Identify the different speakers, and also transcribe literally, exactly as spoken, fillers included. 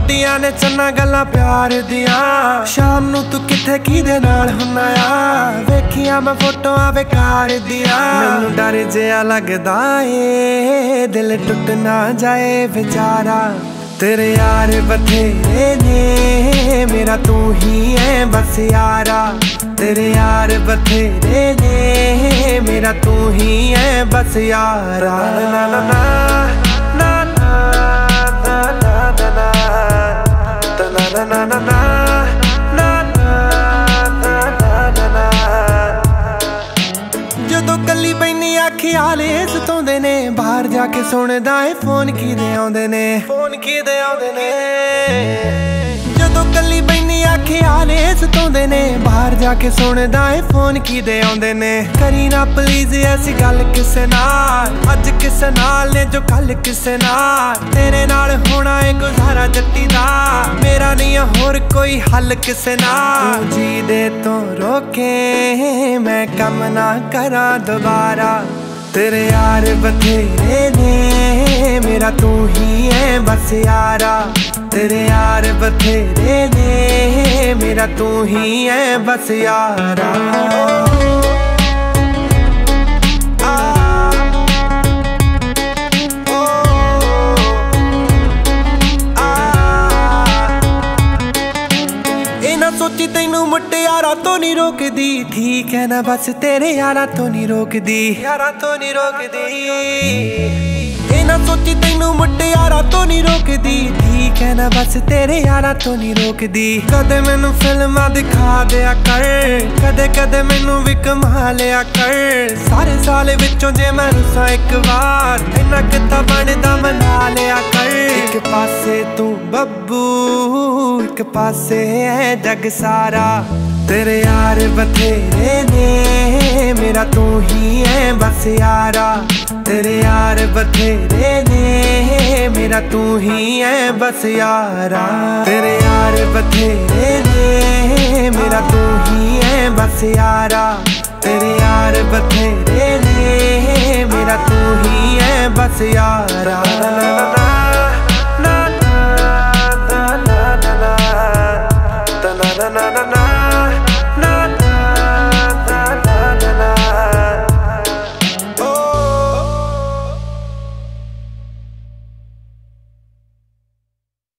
Speaker 1: वड्डियां ने चन्ना गल्लां प्यार दियां। शाम नू तू किथे किदे नाल हुन्ना आ, वेखियां मैं फोटोआं बेकार दियां। मैनू डर जिहा लगदा ए दिल टुट ना जाए बेचारा। तेरे यार बथेरे ने मेरा तू ही है बस यारा। तेरे यार बथेरे ने मेरा तू ही है बस यारा। ना ना ना ना ना ना ना ना ना ना ना ना जदों कली बैनी ख्याल सताउंदे ने, बाहर जाके सुनदा ए फोन किदे आउंदे ने, फोन किदे आउंदे ने। जदों कली बैनी ख्याल सताउंदे ने, बाहर जाके सुनदा ए फोन किदे आउंदे ने। करी ना प्लीज ऐसी गल किसे नाल, अज किसे नाल ने जो कल किसे नाल। तेरे नाल होना ए गुजारा जट्टी दा, मेरा नहीं होर कोई हल किसे नाल। जी दे तो रोके मैं कम ना करा दोबारा। तेरे यार बथेरे ने मेरा तू ही है बस यारा। तेरे यार बथेरे ने मेरा तू ही है बस यारा। सोची तैनू मुटियारा तो नहीं रोकदी, ठीक है ना बस तेरे यारा तो नहीं रोकदी, यारा तो नहीं रोकदी। ना सोची तैनू मुटियारा तो नहीं रोकदी, ठीक है ना बस तेरे यारा तो नहीं रोकदी। कदे मैनू फिल्मां दिखा दिया कर, कदे कदे मैनू भी कमा लिया कर। सारे साल विचों जे मैं रुसां एक बार, इन्ना किता बनदा मना लिया कर। एक पासे तू बब्बू एक पासे है जग सारा। तेरे यार बथेरे ने मेरा तू ही है बस यारा। तेरे यार बथेरे ने मेरा तू ही है बस यारा। तेरे यार बथेरे ने मेरा तू ही है बस यारा। तेरे यार बथेरे ने मेरा तू ही है बस यारा। Na na na na na na na na na na